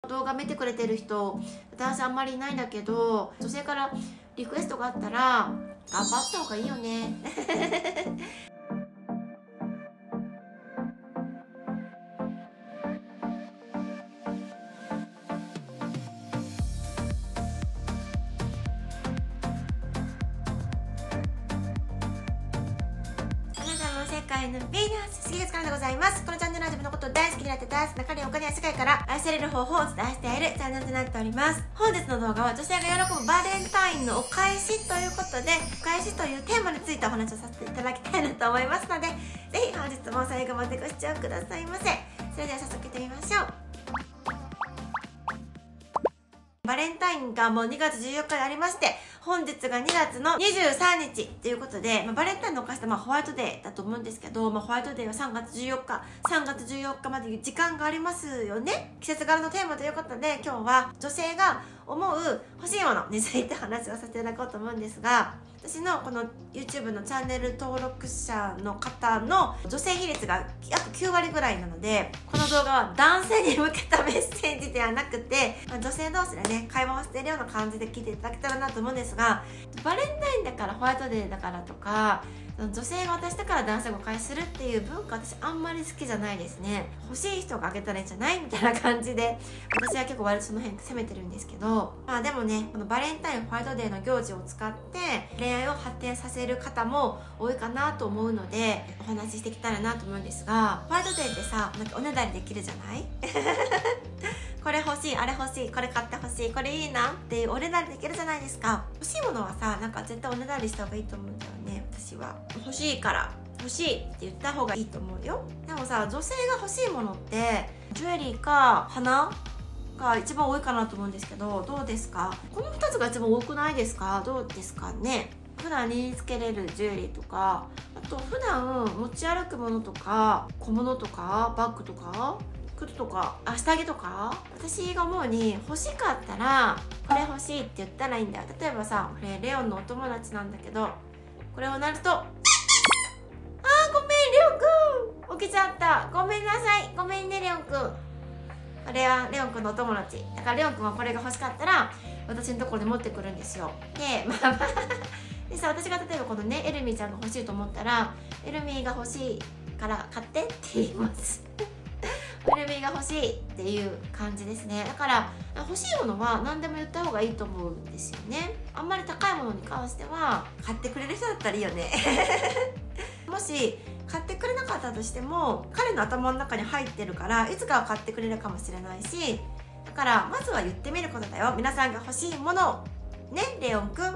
動画見てくれてる人、私あんまりいないんだけど、女性からリクエストがあったら頑張った方がいいよね。世界のヴィーナスシリーズからでございます。このチャンネルは自分のことを大好きになってダンス中にお金や世界から愛される方法をお伝えしているチャンネルとなっております。本日の動画は女性が喜ぶバレンタインのお返しということで、お返しというテーマについてお話をさせていただきたいなと思いますので、ぜひ本日も最後までご視聴くださいませ。それでは早速いってみましょう。バレンタインがもう2月14日にありまして、本日が2月の23日ということで、バレンタインのお菓子ってホワイトデーだと思うんですけど、ホワイトデーは3月14日までいう時間がありますよね。季節柄のテーマということで、今日は女性が思う欲しいものについて話をさせていただこうと思うんですが、私のこの YouTube のチャンネル登録者の方の女性比率が約9割ぐらいなので、この動画は男性に向けたメッセージではなくて、女性同士でね、会話をしているような感じで聞いていただけたらなと思うんですが、バレンタインだからホワイトデーだからとか、女性が渡したから男性がお返しするっていう文化、私あんまり好きじゃないですね。欲しい人があげたらいいんじゃないみたいな感じで、私は結構割とその辺攻めてるんですけど、でもね、このバレンタインホワイトデーの行事を使って恋愛を発展させる方も多いかなと思うので、お話ししていきたいなと思うんですが、ホワイトデーってさ、なんかおねだりできるじゃないこれ欲しい、あれ欲しい、これ買って欲しい、これいいなっていうおねだりできるじゃないですか。欲しいものはさ、なんか絶対おねだりした方がいいと思うんだよね。私は欲しいから欲しいって言った方がいいと思うよ。でもさ、女性が欲しいものってジュエリーか花が一番多いかなと思うんですけど、どうですか？この2つが一番多くないですか？どうですかね。普段身につけれるジュエリーとか、あと普段持ち歩くものとか、小物とかバッグとか靴とか下着とか、私が思うに欲しかったらこれ欲しいって言ったらいいんだよ。例えばさ、これレオンのお友達なんだけど、これをなるとごめんレオンくん起きちゃった、ごめんなさい、ごめんねレオンくん。これはレオンくんのお友達だから、レオンくんはこれが欲しかったら私のところで持ってくるんですよ。ででさ、私が例えばこのねエルミーちゃんが欲しいと思ったら、エルミーが欲しいから買ってって言いますエルミーが欲しいっていう感じですね。だから欲しいものは何でも言った方がいいと思うんですよね。あんまり高いものに関しては買ってくれる人だったらいいよねもし買ってくれなかったとしても、彼の頭の中に入ってるから、いつかは買ってくれるかもしれないし、だからまずは言ってみることだよ。皆さんが欲しいものね、レオンくん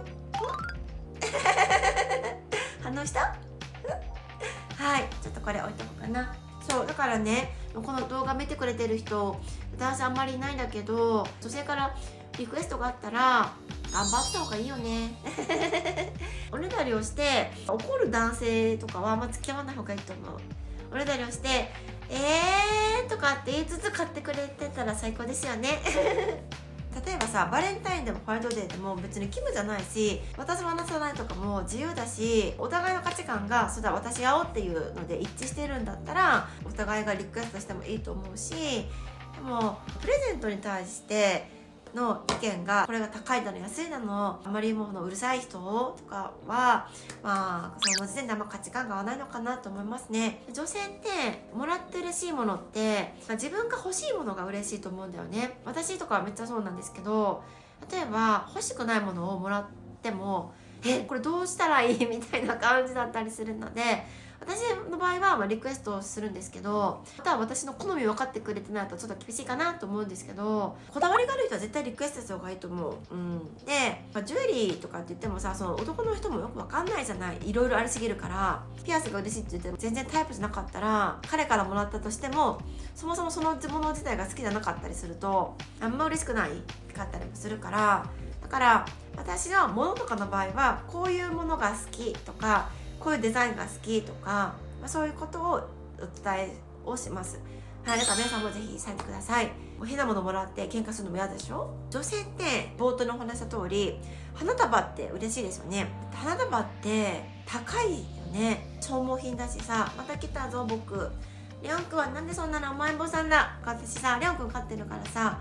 反応したはい、ちょっとこれ置いとこうかな。そうだからね、この動画見てくれてる人、男性あんまりいないんだけど、女性からリクエストがあったら頑張った方がいいよねおねだりをして怒る男性とかはあんま付き合わない方がいいと思う。おねだりをしてとかって言いつつ買ってくれてたら最高ですよね例えばさ、バレンタインでもホワイトデーでも別に義務じゃないし、渡す渡さないとかも自由だし、お互いの価値観がそうだ渡し合おうっていうので一致してるんだったら、お互いがリクエストしてもいいと思うし、でもプレゼントに対しての意見が、これが高いだの安いだの、あまりもうるさい人とかはその時点であんま価値観が合わないのかなと思いますね。女性ってもらって嬉しいものって、自分が欲しいものが嬉しいと思うんだよね。私とかはめっちゃそうなんですけど、例えば欲しくないものをもらってもこれどうしたらいいみたいな感じだったりするので、私の場合はリクエストをするんですけど、また私の好み分かってくれてないとちょっと厳しいかなと思うんですけど、こだわりがある人は絶対リクエストした方がいいと思う。で、ジュエリーとかって言ってもさ、その男の人もよく分かんないじゃない、いろいろありすぎるから。ピアスが嬉しいって言っても全然タイプじゃなかったら、彼からもらったとしてもそもそもそのもの自体が好きじゃなかったりするとあんま嬉しくないかったりもするから、だから私は物とかの場合はこういうものが好きとか、こういうデザインが好きとか、そういうことをお伝えをします。はい、だから皆さんもぜひされてください。変なものもらって喧嘩するのも嫌でしょ。女性って冒頭にお話した通り、花束って嬉しいですよね。花束って高いよね。消耗品だしさ、また来たぞ僕。レオンくんはなんでそんなの甘えん坊さんだ。私さ、レオンくん飼ってるからさ、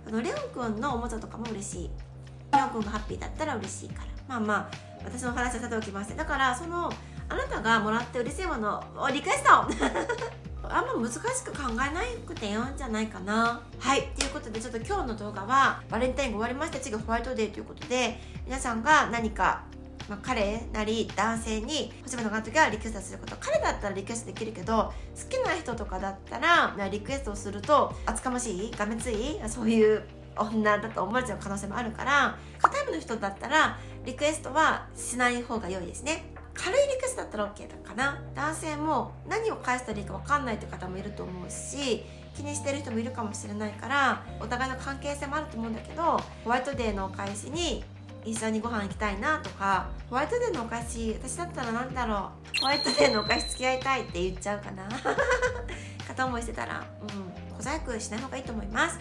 レオンくんのおもちゃとかも嬉しい。レオンくんがハッピーだったら嬉しいから、まあ私の話はさておきます。だからあなたがもらって嬉しいものをリクエストあんま難しく考えなくていいんじゃないかな。はい、ということでちょっと今日の動画はバレンタインが終わりまして、次ホワイトデーということで、皆さんが何か、彼なり男性に欲しいものがある時はリクエストすること。彼だったらリクエストできるけど、好きな人とかだったらリクエストをすると厚かましい、がめつい、そういう女だと思われちゃう可能性もあるから、片目の人だったらリクエストはしない方が良いですね。軽いリクエストだったら OK だかな。男性も何を返したらいいか分かんないという方もいると思うし、気にしてる人もいるかもしれないから、お互いの関係性もあると思うんだけど、ホワイトデーのお返しに一緒にご飯行きたいなとか、ホワイトデーのお返し、私だったらなんだろう、ホワイトデーのお返し付き合いたいって言っちゃうかな片思いしてたら小細工しない方がいいと思います。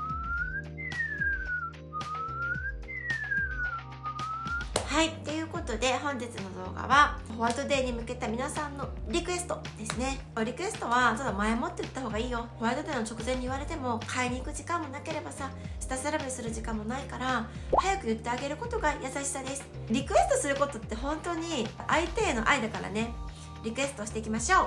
はい、ということで本日の動画はホワイトデーに向けた皆さんのリクエストですね。リクエストはただ前もって言った方がいいよ。ホワイトデーの直前に言われても買いに行く時間もなければさ、下調べする時間もないから、早く言ってあげることが優しさです。リクエストすることって本当に相手への愛だからね。リクエストしていきましょう。はい、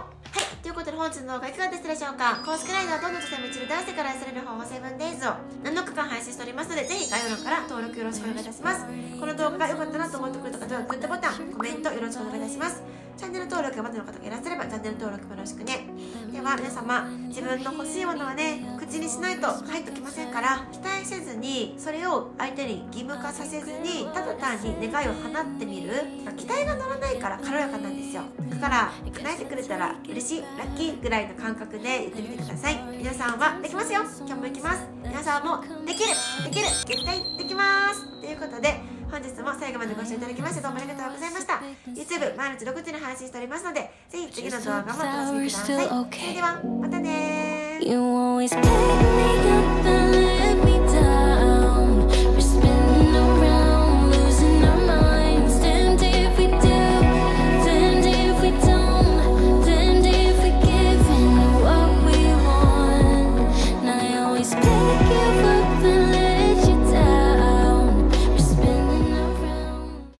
ということで本日の動画いかがでしたでしょうか。公式 LINE ではどんな女性も一度男性から愛される方法7 days を7日間配信しておりますので、ぜひ概要欄から登録よろしくお願いいたします。この動画が良かったなと思ってくれた方はグッドボタン、コメントよろしくお願いいたします。チャンネル登録がまだの方がいらっしゃればチャンネル登録もよろしくね。では皆様、自分の欲しいものはね、口にしないと入ってきませんから、期待せずにそれを相手に義務化させずに、ただ単に願いを放ってみる。期待が乗らないから軽やかなんですよ。だから叶えてくれたら嬉しい、ラッキーぐらいの感覚で言ってみてください。皆さんはできますよ。今日もできます。皆さんもできる絶対できますということで、本日も最後までご視聴いただきましてどうもありがとうございました。 YouTube 毎日6時に配信しておりますので、ぜひ次の動画もお楽しみください。それではまたね。